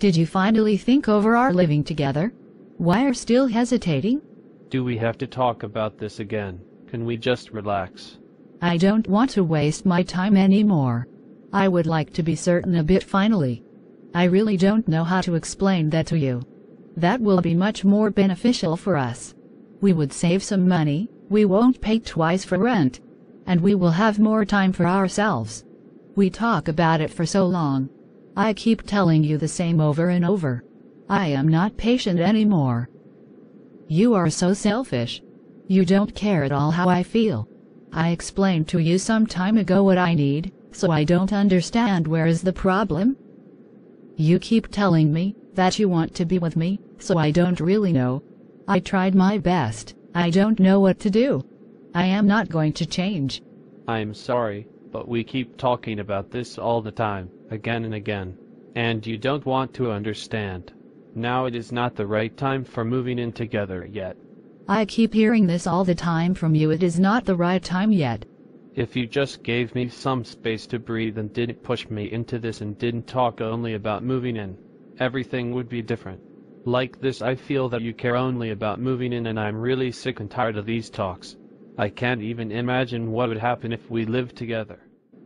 Did you finally think over our living together? Why are still hesitating? Do we have to talk about this again? Can we just relax? I don't want to waste my time anymore. I would like to be certain a bit finally. I really don't know how to explain that to you. That will be much more beneficial for us. We would save some money, we won't pay twice for rent, and we will have more time for ourselves. We talk about it for so long. I keep telling you the same over and over. I am not patient anymore. You are so selfish. You don't care at all how I feel. I explained to you some time ago what I need, so I don't understand where is the problem. You keep telling me that you want to be with me, so I don't really know. I tried my best, I don't know what to do. I am not going to change. I'm sorry, but we keep talking about this all the time, again and again. And you don't want to understand. Now it is not the right time for moving in together yet. I keep hearing this all the time from you. It is not the right time yet. If you just gave me some space to breathe and didn't push me into this and didn't talk only about moving in, everything would be different. Like this, I feel that you care only about moving in, and I'm really sick and tired of these talks. I can't even imagine what would happen if we lived together.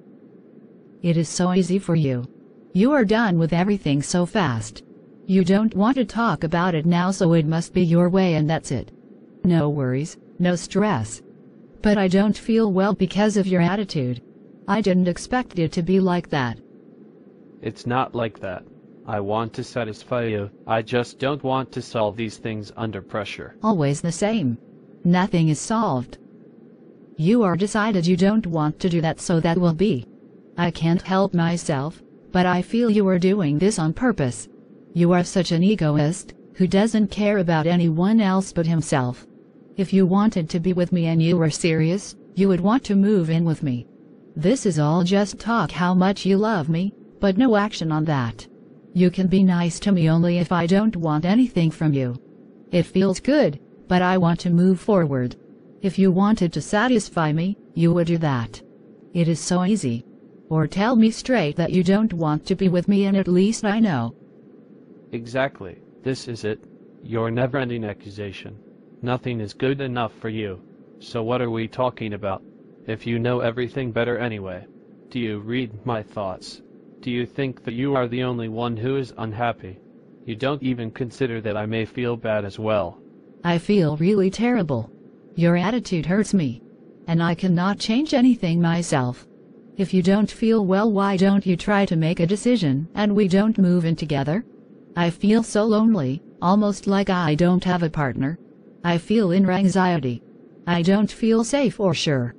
It is so easy for you. You are done with everything so fast. You don't want to talk about it now, so it must be your way and that's it. No worries, no stress. But I don't feel well because of your attitude. I didn't expect it to be like that. It's not like that. I want to satisfy you. I just don't want to solve these things under pressure. Always the same. Nothing is solved. You are decided you don't want to do that, so that will be. I can't help myself, but I feel you are doing this on purpose. You are such an egoist, who doesn't care about anyone else but himself. If you wanted to be with me and you were serious, you would want to move in with me. This is all just talk how much you love me, but no action on that. You can be nice to me only if I don't want anything from you. It feels good, but I want to move forward. If you wanted to satisfy me, you would do that. It is so easy. Or tell me straight that you don't want to be with me and at least I know. Exactly, this is it. Your never-ending accusation. Nothing is good enough for you. So what are we talking about? If you know everything better anyway. Do you read my thoughts? Do you think that you are the only one who is unhappy? You don't even consider that I may feel bad as well. I feel really terrible. Your attitude hurts me. And I cannot change anything myself. If you don't feel well, why don't you try to make a decision and we don't move in together? I feel so lonely, almost like I don't have a partner. I feel inner anxiety. I don't feel safe or sure.